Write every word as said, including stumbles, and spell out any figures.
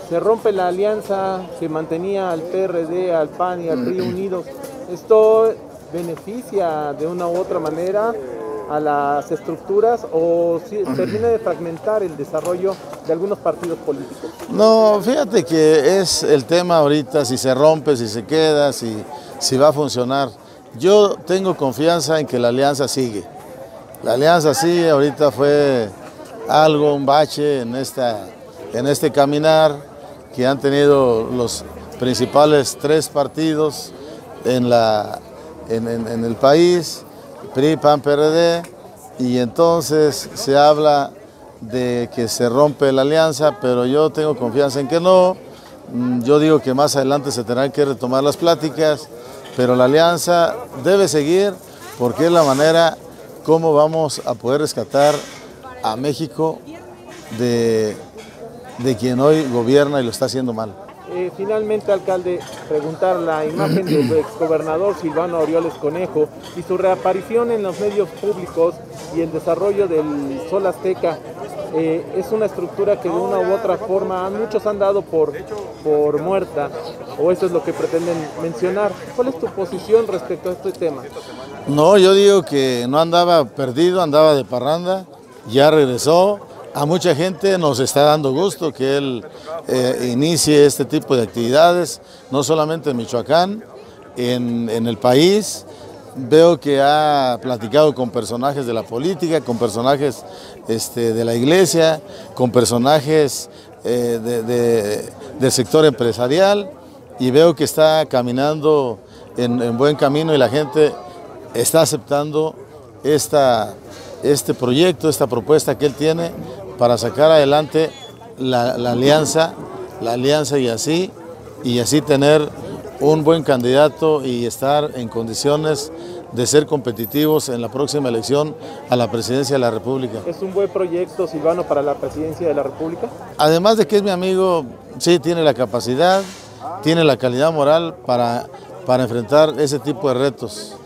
se rompe la alianza que mantenía al P R D, al P A N y al P R I unidos. ¿Esto beneficia de una u otra manera a las estructuras o si termina de fragmentar el desarrollo de algunos partidos políticos? No, fíjate que es el tema ahorita, si se rompe, si se queda, si, si va a funcionar. Yo tengo confianza en que la alianza sigue. La alianza sí, ahorita fue algo, un bache en, esta, en este caminar que han tenido los principales tres partidos en, la, en, en, en el país, P R I, P A N, P R D, y entonces se habla de que se rompe la alianza, pero yo tengo confianza en que no. Yo digo que más adelante se tendrán que retomar las pláticas, pero la alianza debe seguir porque es la manera como vamos a poder rescatar a México de, de quien hoy gobierna y lo está haciendo mal. Eh, finalmente, alcalde, preguntar la imagen del exgobernador Silvano Aureoles Conejo y su reaparición en los medios públicos y el desarrollo del Sol Azteca. Eh, es una estructura que de una u otra forma muchos han dado por, por muerta, o eso es lo que pretenden mencionar. ¿Cuál es tu posición respecto a este tema? No, yo digo que no andaba perdido, andaba de parranda, ya regresó. A mucha gente nos está dando gusto que él eh, inicie este tipo de actividades, no solamente en Michoacán, en, en el país. Veo que ha platicado con personajes de la política, con personajes este, de la iglesia, con personajes eh, de, de, del sector empresarial, y veo que está caminando en, en buen camino y la gente está aceptando esta, este proyecto, esta propuesta que él tiene para sacar adelante la, la alianza, la alianza y así, y así tener un buen candidato y estar en condiciones de ser competitivos en la próxima elección a la presidencia de la República. ¿Es un buen proyecto, Silvano, para la presidencia de la República? Además de que es mi amigo, sí tiene la capacidad, tiene la calidad moral para, para enfrentar ese tipo de retos.